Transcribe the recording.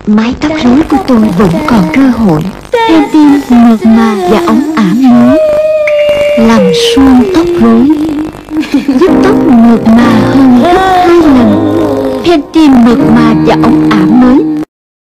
Mái tóc rối của tôi vẫn còn cơ hội. Pentium mượt mà và óng ả mới làm suôn tóc rối, giúp tóc mượt mà hơn gấp 2 lần. Pentium mượt mà và óng ả mới